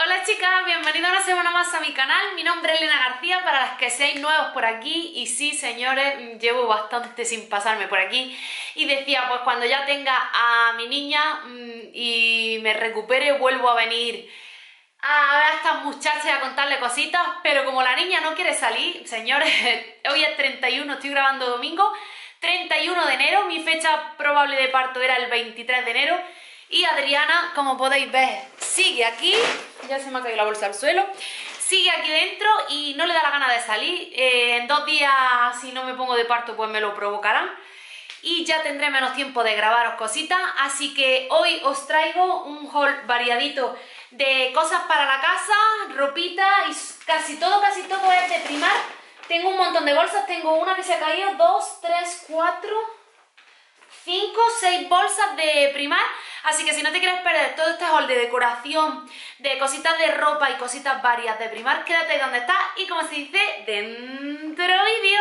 Hola chicas, bienvenidos una semana más a mi canal. Mi nombre es Elena García, para las que seáis nuevos por aquí. Y sí, señores, llevo bastante sin pasarme por aquí. Y decía, pues cuando ya tenga a mi niña y me recupere, vuelvo a venir a ver a estas muchachas y a contarle cositas. Pero como la niña no quiere salir, señores, hoy es 31, estoy grabando domingo, 31 de enero, mi fecha probable de parto era el 23 de enero. Y Adriana, como podéis ver, sigue aquí, ya se me ha caído la bolsa al suelo, sigue aquí dentro y no le da la gana de salir. En 2 días, si no me pongo de parto, pues me lo provocarán. Y ya tendré menos tiempo de grabaros cositas, así que hoy os traigo un haul variadito de cosas para la casa, ropita y casi todo es de Primark. Tengo un montón de bolsas, tengo una que se ha caído, 2, 3, 4... 5, 6 bolsas de Primark, así que si no te quieres perder todo este haul de decoración, de cositas de ropa y cositas varias de Primark, quédate ahí donde estás y, como se dice, dentro vídeo.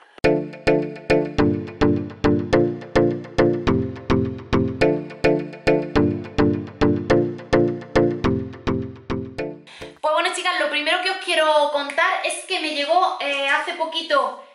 Pues bueno, chicas, lo primero que os quiero contar es que me llegó hace poquito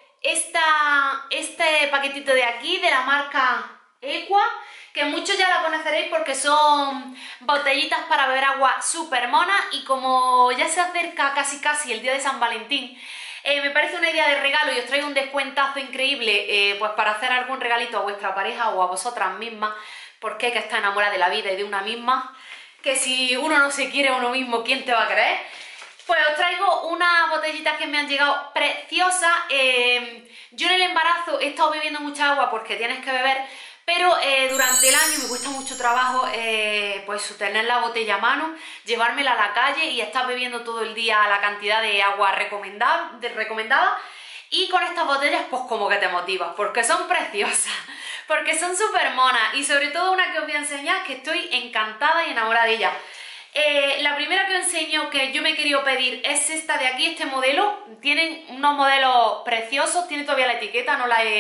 este paquetito de aquí, de la marca Equa, que muchos ya la conoceréis porque son botellitas para beber agua súper monas. Y como ya se acerca casi el día de San Valentín, me parece una idea de regalo y os traigo un descuentazo increíble pues para hacer algún regalito a vuestra pareja o a vosotras mismas, porque hay que estar enamorada de la vida y de una misma, que si uno no se quiere a uno mismo, ¿quién te va a querer? Pues os traigo unas botellitas que me han llegado preciosas. Yo en el embarazo he estado bebiendo mucha agua porque tienes que beber, pero durante el año me cuesta mucho trabajo pues tener la botella a mano, llevármela a la calle y estar bebiendo todo el día la cantidad de agua recomendada. Y con estas botellas pues como que te motivas, porque son preciosas, porque son súper monas, y sobre todo una que os voy a enseñar que estoy encantada y enamorada de ella. La primera que os enseño, que yo me he querido pedir, es esta de aquí, este modelo. Tienen unos modelos preciosos, tiene todavía la etiqueta,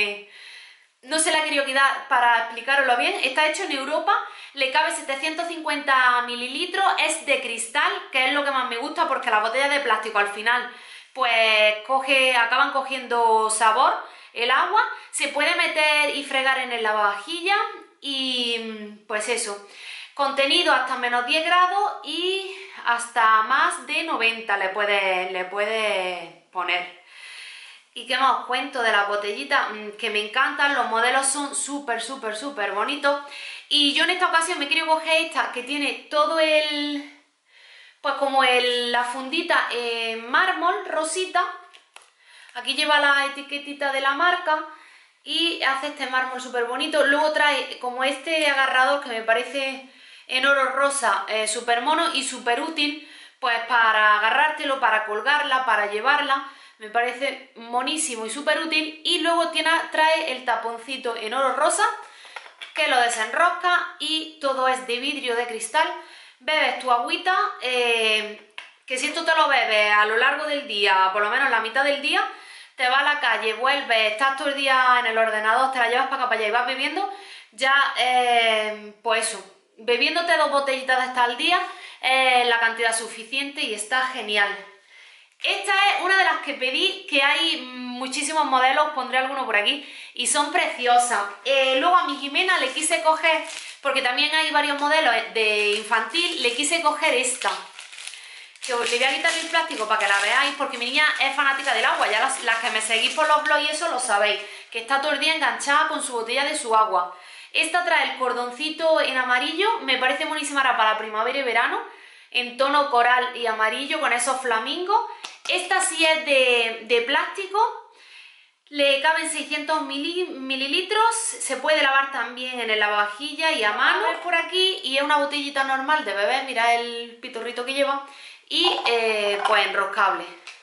no se la he querido quitar para explicaroslo bien. Está hecho en Europa, le cabe 750 mililitros, es de cristal, que es lo que más me gusta porque las botellas de plástico al final pues acaban cogiendo sabor el agua. Se puede meter y fregar en el lavavajillas y pues eso. Contenido hasta menos 10 grados y hasta más de 90 le puedes poner. ¿Y qué más os cuento de las botellitas? Que me encantan, los modelos son súper bonitos. Y yo en esta ocasión me quiero coger esta que tiene todo pues como la fundita en mármol rosita. Aquí lleva la etiquetita de la marca y hace este mármol súper bonito. Luego trae como este agarrador que me parece en oro rosa, súper mono y súper útil, pues para agarrártelo, para colgarla, para llevarla. Me parece monísimo y súper útil. Y luego trae el taponcito en oro rosa, que lo desenrosca y todo es de vidrio, de cristal. Bebes tu agüita, que si esto te lo bebes a lo largo del día, por lo menos la mitad del día, te vas a la calle, vuelves, estás todo el día en el ordenador, te la llevas para acá, para allá y vas bebiendo, ya, pues eso, bebiéndote 2 botellitas de estas al día, la cantidad suficiente y está genial. Esta es una de las que pedí, que hay muchísimos modelos, pondré alguno por aquí, y son preciosas. Luego a mi Jimena le quise coger, porque también hay varios modelos de infantil, le quise coger esta. Que le voy a quitar el plástico para que la veáis, porque mi niña es fanática del agua. Ya las que me seguís por los blogs y eso lo sabéis, que está todo el día enganchada con su botella de su agua. Esta trae el cordoncito en amarillo, me parece buenísima para la primavera y verano, en tono coral y amarillo con esos flamingos. Esta sí es de plástico, le caben 600 mililitros, se puede lavar también en el lavavajillas y a mano por aquí, y es una botellita normal de bebé, mirad el pitorrito que lleva, y pues enroscable.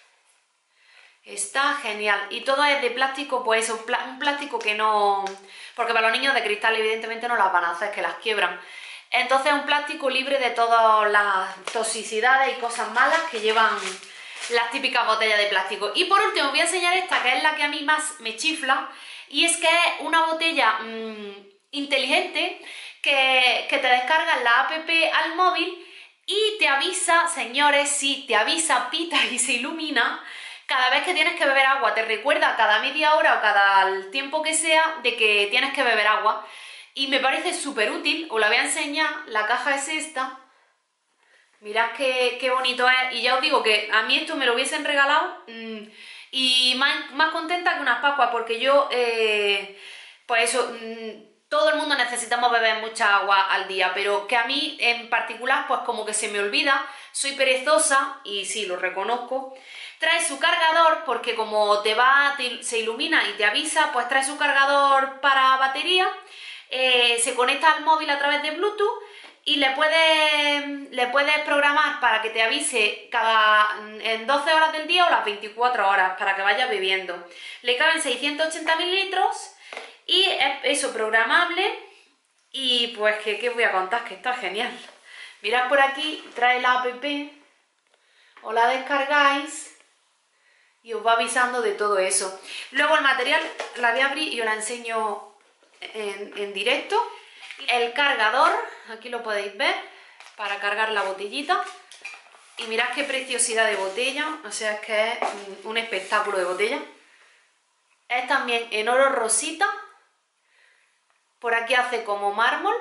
Está genial. Y todo es de plástico, pues un plástico que no... Porque para los niños de cristal evidentemente no las van a hacer, que las quiebran. Entonces es un plástico libre de todas las toxicidades y cosas malas que llevan las típicas botellas de plástico. Y por último voy a enseñar esta, que es la que a mí más me chifla, y es que es una botella inteligente que te descargas la app al móvil y te avisa, señores, sí, te avisa, pita y se ilumina cada vez que tienes que beber agua. Te recuerda cada media hora o cada el tiempo que sea de que tienes que beber agua. Y me parece súper útil, os la voy a enseñar, la caja es esta. Mirad qué bonito es, y ya os digo que a mí esto me lo hubiesen regalado y más contenta que unas Pascuas, porque yo, pues eso, todo el mundo necesitamos beber mucha agua al día, pero que a mí en particular pues como que se me olvida, soy perezosa y sí, lo reconozco. Trae su cargador porque como se ilumina y te avisa, pues trae su cargador para batería, se conecta al móvil a través de Bluetooth y le puedes programar para que te avise en 12 horas del día o las 24 horas para que vayas bebiendo. Le caben 680 mililitros y es eso, programable. Y pues que os voy a contar, que está genial. Mirad por aquí, trae la app, os la descargáis y os va avisando de todo eso. Luego el material la voy a abrir y os la enseño en directo. El cargador, aquí lo podéis ver, para cargar la botellita. Y mirad qué preciosidad de botella, o sea, es que es un espectáculo de botella. Es también en oro rosita. Por aquí hace como mármol.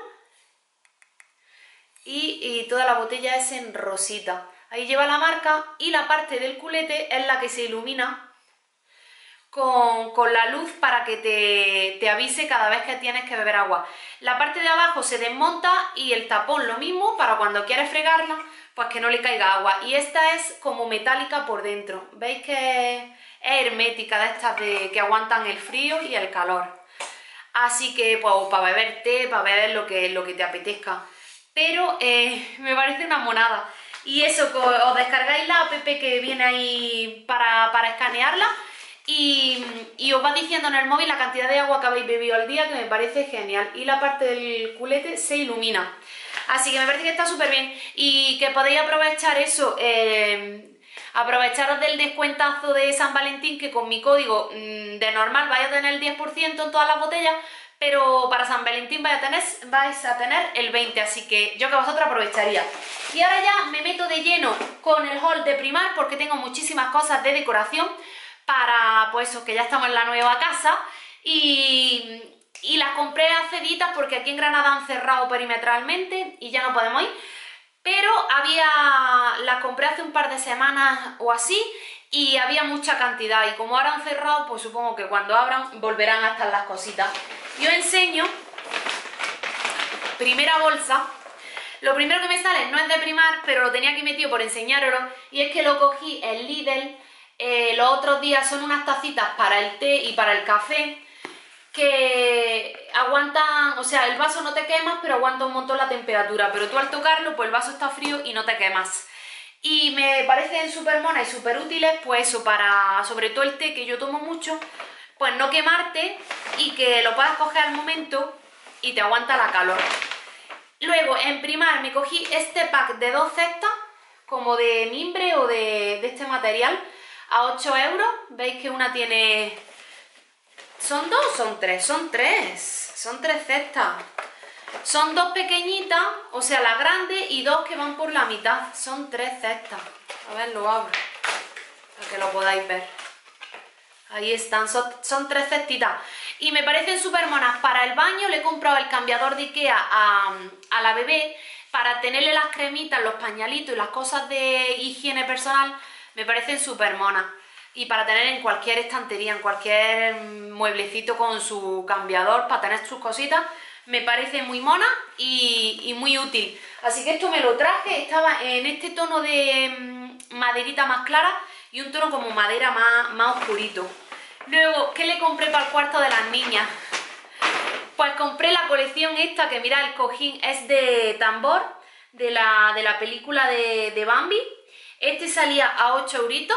Y toda la botella es en rosita. Ahí lleva la marca y la parte del culete es la que se ilumina con la luz para que te avise cada vez que tienes que beber agua. La parte de abajo se desmonta y el tapón lo mismo para cuando quieres fregarla, pues que no le caiga agua. Y esta es como metálica por dentro. ¿Veis que es hermética, de estas que aguantan el frío y el calor? Así que pues para beber té, para beber lo que te apetezca. Pero me parece una monada. Y eso, os descargáis la app que viene ahí para escanearla. Y os va diciendo en el móvil la cantidad de agua que habéis bebido al día, que me parece genial. Y la parte del culete se ilumina. Así que me parece que está súper bien. Y que podéis aprovechar eso, aprovecharos del descuentazo de San Valentín, que con mi código de normal vais a tener el 10% en todas las botellas, pero para San Valentín vais a tener el 20%, así que yo que vosotros aprovecharía. Y ahora ya me meto de lleno con el haul de Primark, porque tengo muchísimas cosas de decoración para, pues eso, que ya estamos en la nueva casa y las compré hace días porque aquí en Granada han cerrado perimetralmente y ya no podemos ir, pero las compré hace un par de semanas o así y había mucha cantidad y como ahora han cerrado, pues supongo que cuando abran volverán a estar las cositas. Yo enseño, primera bolsa. Lo primero que me sale no es de Primark, pero lo tenía aquí metido por enseñároslo, y es que lo cogí en Lidl. Los otros días son unas tacitas para el té y para el café que aguantan, o sea, el vaso no te quemas, pero aguanta un montón la temperatura, pero tú al tocarlo, pues el vaso está frío y no te quemas. Y me parecen súper monas y súper útiles, pues eso, para, sobre todo el té, que yo tomo mucho, pues no quemarte y que lo puedas coger al momento y te aguanta la calor. Luego, en Primark me cogí este pack de 2 cestas, como de mimbre o de este material, a 8 euros. Veis que una tiene... ¿Son 2 o son 3? Son 3. Son 3 cestas. Son 2 pequeñitas, o sea, las grandes, y 2 que van por la mitad. Son 3 cestas. A ver, lo abro, para que lo podáis ver. Ahí están, son 3 cestitas. Y me parecen súper monas. Para el baño le he comprado el cambiador de Ikea a la bebé para tenerle las cremitas, los pañalitos y las cosas de higiene personal. Me parecen súper monas. Y para tener en cualquier estantería, en cualquier mueblecito con su cambiador, para tener sus cositas, me parece muy mona y muy útil. Así que esto me lo traje, estaba en este tono de maderita más clara y un tono como madera más oscurito. Luego, ¿qué le compré para el cuarto de las niñas? Pues compré la colección esta, que mirad, el cojín es de tambor, de la película de Bambi. Este salía a 8 euritos.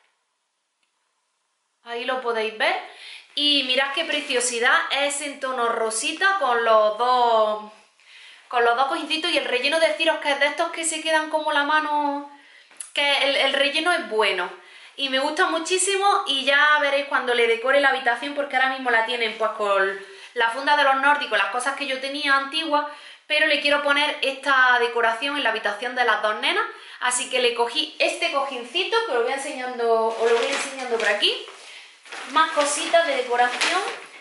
Ahí lo podéis ver. Y mirad qué preciosidad, es en tono rosita con los dos cojincitos, y el relleno deciros que es de estos que se quedan como la mano, que el relleno es bueno y me gusta muchísimo, y ya veréis cuando le decore la habitación, porque ahora mismo la tienen pues con la funda de los nórdicos, las cosas que yo tenía antiguas, pero le quiero poner esta decoración en la habitación de las dos nenas, así que le cogí este cojincito, que os lo voy enseñando por aquí. Más cositas de decoración.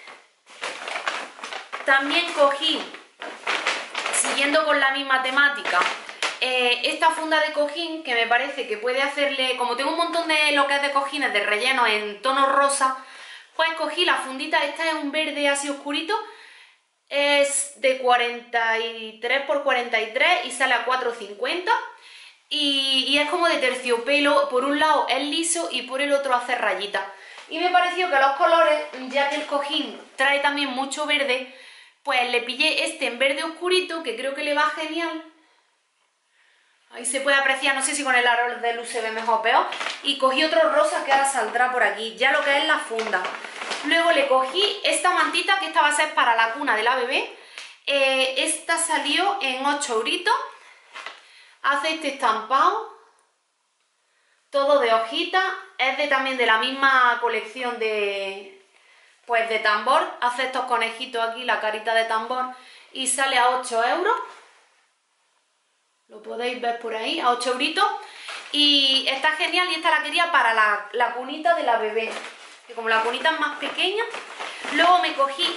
También cogí, siguiendo con la misma temática, esta funda de cojín, que me parece que puede hacerle, como tengo un montón de lo que es de cojines de relleno en tono rosa, pues cogí la fundita. Esta es un verde así oscurito, es de 43 por 43 y sale a 4,50, y es como de terciopelo. Por un lado es liso y por el otro hace rayitas, y me pareció que los colores, ya que el cojín trae también mucho verde, pues le pillé este en verde oscurito, que creo que le va genial. Ahí se puede apreciar, no sé si con el aro de luz se ve mejor o peor. Y cogí otro rosa que ahora saldrá por aquí, ya lo que es la funda. Luego le cogí esta mantita, que esta va a ser para la cuna de la bebé. Esta salió en 8 euritos. Hace este estampado, todo de hojitas. Es también de la misma colección de tambor. Hace estos conejitos aquí, la carita de tambor. Y sale a 8 euros. Lo podéis ver por ahí, a 8 euritos. Y está genial, y esta la quería para la cunita de la bebé, que como la cunita es más pequeña. Luego me cogí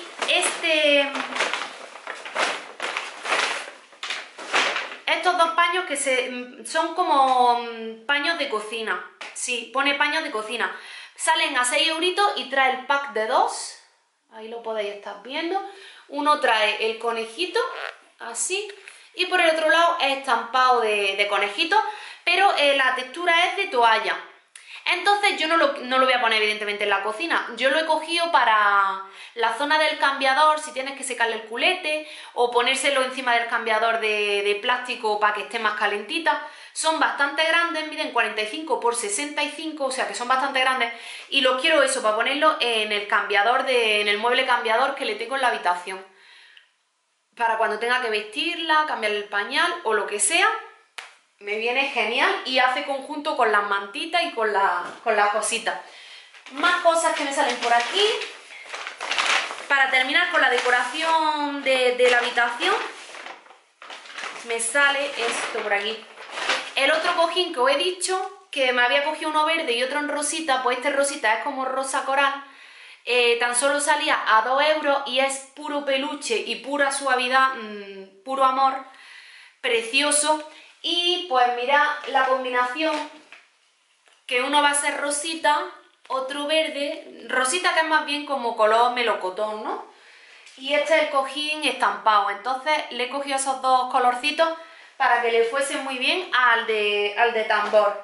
estos dos paños que son como paños de cocina. Sí, pone paños de cocina. Salen a 6 euritos y trae el pack de 2. Ahí lo podéis estar viendo. Uno trae el conejito, así. Y por el otro lado es estampado de conejitos, pero la textura es de toalla. Entonces yo no lo voy a poner evidentemente en la cocina. Yo lo he cogido para la zona del cambiador, si tienes que secarle el culete, o ponérselo encima del cambiador de plástico para que esté más calentita. Son bastante grandes, miden 45 por 65, o sea que son bastante grandes. Y los quiero eso, para ponerlo en el cambiador, en el mueble cambiador que le tengo en la habitación. Para cuando tenga que vestirla, cambiarle el pañal o lo que sea, me viene genial y hace conjunto con las mantitas y con las cositas. Más cosas que me salen por aquí. Para terminar con la decoración de la habitación, me sale esto por aquí. El otro cojín que os he dicho, que me había cogido uno verde y otro en rosita, pues este rosita es como rosa coral. Tan solo salía a 2 euros y es puro peluche y pura suavidad, puro amor, precioso. Y pues mirad la combinación, que uno va a ser rosita, otro verde, rosita que es más bien como color melocotón, ¿no? Y este es el cojín estampado. Entonces le he cogido esos dos colorcitos para que le fuesen muy bien al de tambor.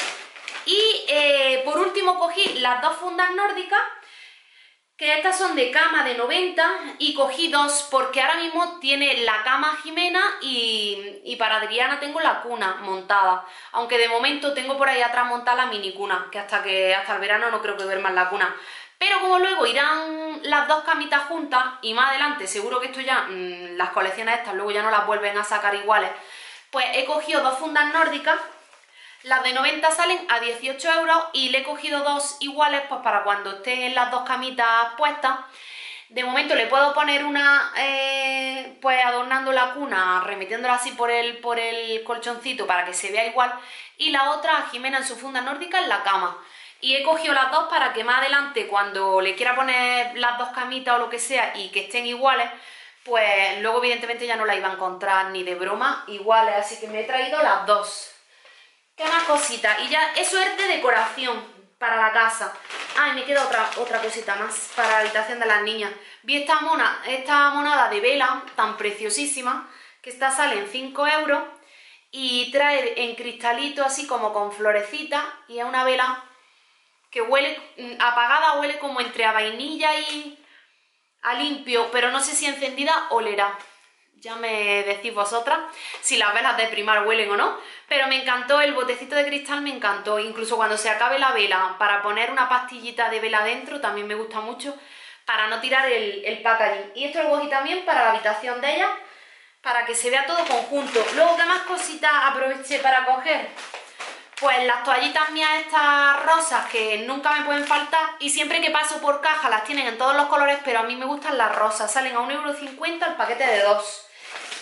Y por último cogí las dos fundas nórdicas, que estas son de cama de 90, y cogí dos porque ahora mismo tiene la cama Jimena y para Adriana tengo la cuna montada, aunque de momento tengo por ahí atrás montada la mini cuna, que hasta el verano no creo que duerma la cuna. Pero como luego irán las dos camitas juntas y más adelante seguro que esto ya, las colecciones estas luego ya no las vuelven a sacar iguales, pues he cogido dos fundas nórdicas. Las de 90 salen a 18 euros y le he cogido dos iguales pues para cuando estén las dos camitas puestas. De momento le puedo poner una pues adornando la cuna, remetiéndola así por el colchoncito para que se vea igual, y la otra a Jimena en su funda nórdica en la cama. Y he cogido las dos para que más adelante, cuando le quiera poner las dos camitas o lo que sea y que estén iguales, pues luego evidentemente ya no la iba a encontrar ni de broma iguales, así que me he traído las dos. ¿Qué más cositas? Y ya eso es de decoración para la casa. Ah, y me queda otra cosita más para la habitación de las niñas. Vi esta monada de vela tan preciosísima, que esta sale en 5 euros y trae en cristalito así como con florecitas, y es una vela que huele apagada, huele como entre a vainilla y a limpio, pero no sé si encendida olerá. Ya me decís vosotras si las velas de primar huelen o no, pero me encantó el botecito de cristal, me encantó. Incluso cuando se acabe la vela, para poner una pastillita de vela dentro, también me gusta mucho, para no tirar el packaging. Y esto lo cogí también para la habitación de ella, para que se vea todo conjunto. Luego, ¿qué más cositas aproveché para coger? Pues las toallitas mías estas rosas, que nunca me pueden faltar, y siempre que paso por caja las tienen en todos los colores, pero a mí me gustan las rosas. Salen a 1,50 € el paquete de 2.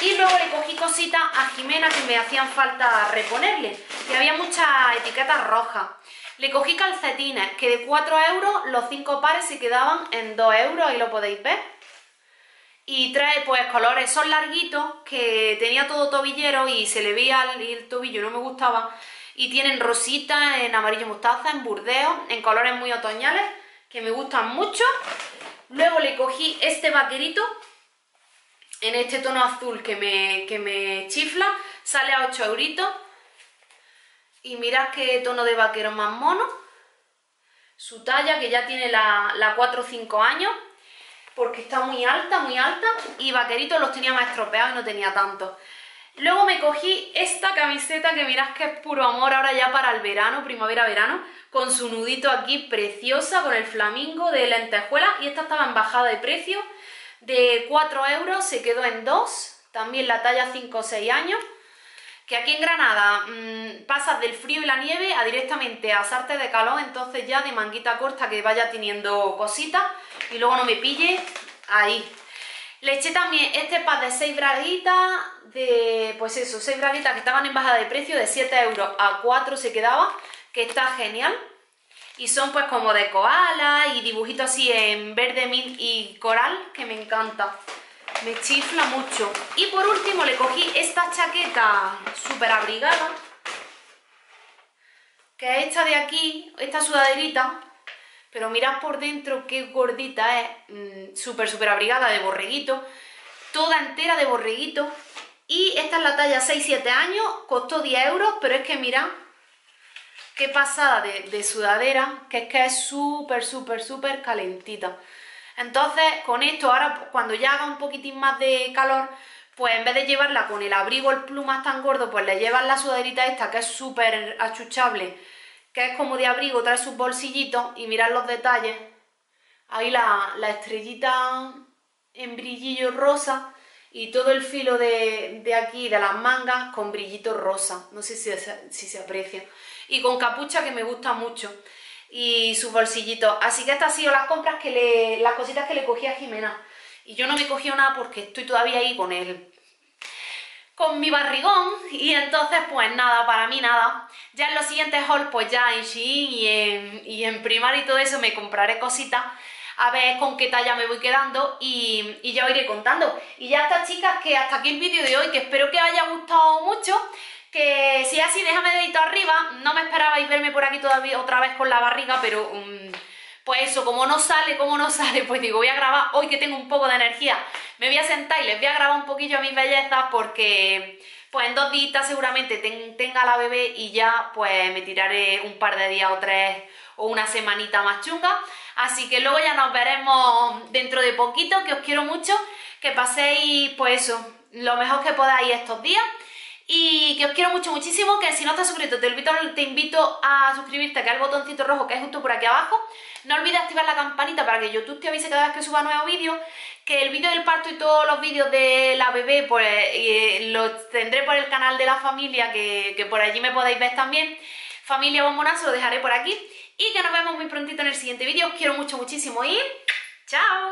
Y luego le cogí cositas a Jimena que me hacían falta reponerle, que había muchas etiquetas rojas. Le cogí calcetines, que de 4 euros los 5 pares se quedaban en 2 euros, ahí lo podéis ver. Y trae pues colores, son larguitos, que tenía todo tobillero y se le veía el tobillo, no me gustaba. Y tienen rositas, en amarillo mostaza, en burdeo, en colores muy otoñales, que me gustan mucho. Luego le cogí este vaquerito, en este tono azul que me chifla, sale a 8 euritos. Y mirad qué tono de vaquero más mono. Su talla, que ya tiene la 4 o 5 años, porque está muy alta, y vaqueritos los tenía más estropeados y no tenía tantos. Luego me cogí esta camiseta que mirad que es puro amor ahora ya para el verano, primavera-verano, con su nudito aquí preciosa, con el flamingo de lentejuela, y esta estaba en bajada de precio, de 4 euros se quedó en 2, también la talla 5 o 6 años, que aquí en Granada pasas del frío y la nieve a directamente a asarte de calor, entonces ya de manguita corta que vaya teniendo cositas y luego no me pille ahí. Le eché también este pack de 6 braguitas, pues eso, 6 braguitas que estaban en bajada de precio, de 7 euros a 4 se quedaba, que está genial. Y son pues como de koala y dibujitos así en verde mint y coral, que me encanta. Me chifla mucho. Y por último le cogí esta chaqueta súper abrigada, que es esta de aquí, esta sudaderita, pero mirad por dentro qué gordita es, súper abrigada, de borreguito, toda entera de borreguito. Y esta es la talla 6-7 años, costó 10 euros, pero es que mirad qué pasada de sudadera, que es súper calentita. Entonces con esto ahora cuando ya haga un poquitín más de calor, pues en vez de llevarla con el abrigo, el plumas tan gordo, pues le llevas la sudaderita esta que es súper achuchable, que es como de abrigo, trae sus bolsillitos y mirad los detalles. Ahí la estrellita en brillillo rosa y todo el filo de aquí, de las mangas, con brillito rosa. No sé si se aprecia. Y con capucha, que me gusta mucho. Y sus bolsillitos. Así que estas han sido las compras las cositas que le cogí a Jimena. Y yo no me cogí nada porque estoy todavía ahí con mi barrigón. Y entonces pues nada, para mí nada. Ya en los siguientes hauls, pues ya en Shein y en Primark y todo eso me compraré cositas. A ver con qué talla me voy quedando y ya os iré contando. Y ya está, chicas, que hasta aquí el vídeo de hoy, que espero que os haya gustado mucho. Que si es así, déjame dedito arriba. No me esperabais verme por aquí todavía otra vez con la barriga, pero pues eso, como no sale, pues digo, voy a grabar hoy que tengo un poco de energía. Me voy a sentar y les voy a grabar un poquillo a mis bellezas porque pues en 2 días seguramente tenga la bebé y ya pues me tiraré un par de días o 3 o una semanita más chunga. Así que luego ya nos veremos dentro de poquito, que os quiero mucho, que paséis pues eso, lo mejor que podáis estos días. Y que os quiero muchísimo, que si no estás suscrito te invito a suscribirte, que es el botoncito rojo que es justo por aquí abajo. No olvides activar la campanita para que YouTube te avise cada vez que suba nuevos vídeos, que el vídeo del parto y todos los vídeos de la bebé pues los tendré por el canal de la familia, que por allí me podéis ver también. Familia Bombonazo lo dejaré por aquí y que nos vemos muy prontito en el siguiente vídeo. Os quiero muchísimo y ¡chao!